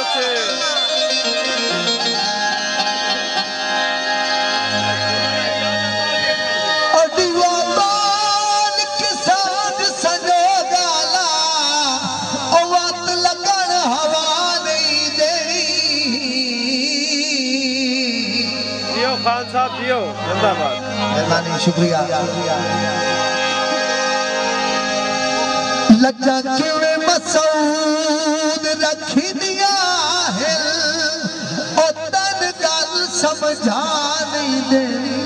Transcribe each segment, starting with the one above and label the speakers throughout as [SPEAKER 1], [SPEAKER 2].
[SPEAKER 1] खान साहब जियो जिंदाबाद।
[SPEAKER 2] मेहरबानी शुक्रिया। लज्जा क्यों मसूद रखी दिया है ओ तन गल समझा नहीं देनी।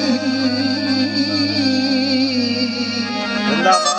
[SPEAKER 1] जिंदाबाद।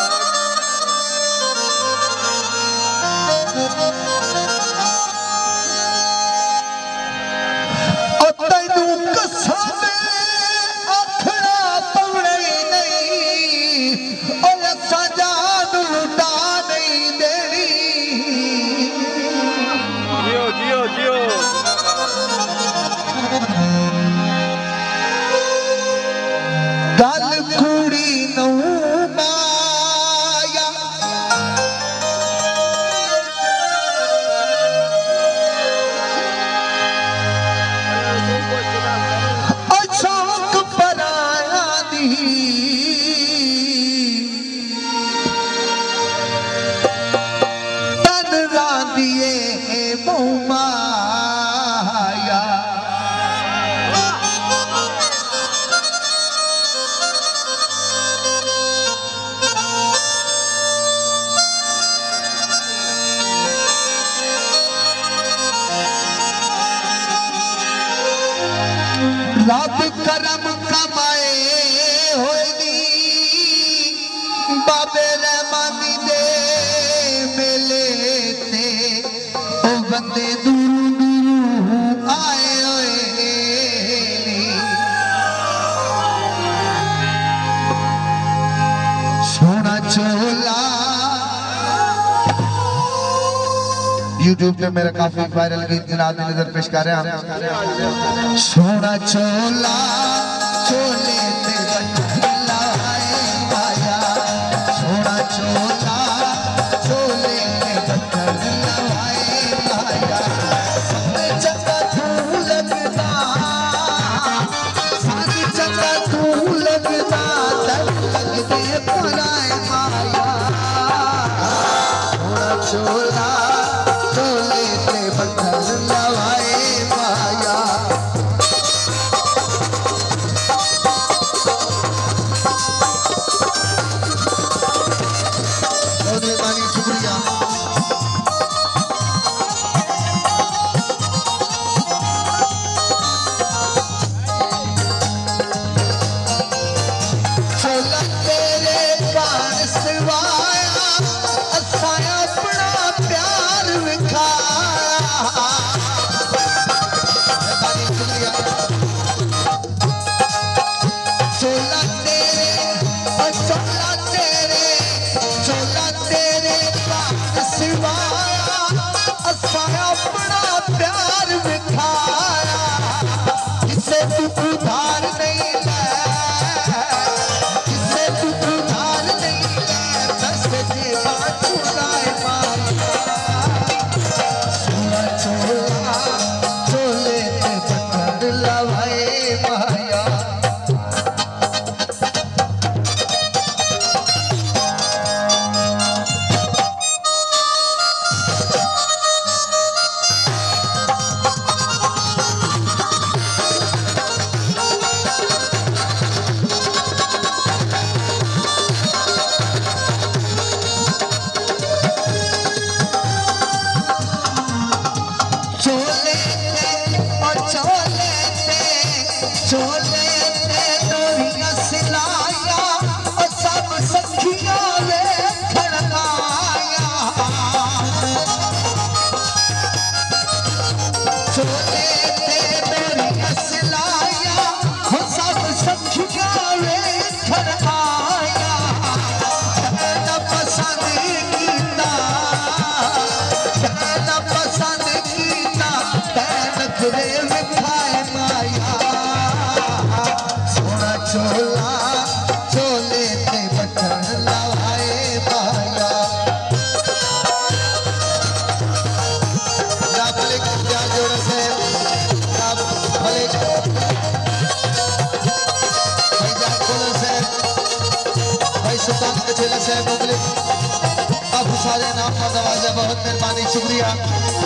[SPEAKER 2] गल कुड़ी नू माया शौक पराया दी तन रांदिए माया रब करम कमाए होनी बाबे रहमानी दे मेले ते ओ बंदे दूर दूर आए होए सोना चोला YouTube पे मेरा काफी वायरल गीत जनाब नजर पेश कर रहे हैं। सोना चोला चोले ते लाए पाया सोना चोला चोले ते लाए पाया सारे चक्का तू लगदा सारी चक्का तू लगदा लगदे पराए माया सोना चोला बहुत मेहरबानी शुक्रिया।